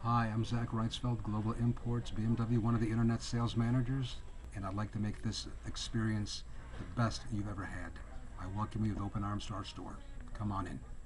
Hi, I'm Zach Reitzfeld, Global Imports, BMW, one of the Internet Sales Managers, and I'd like to make this experience the best you've ever had. I welcome you with open arms to our store. Come on in.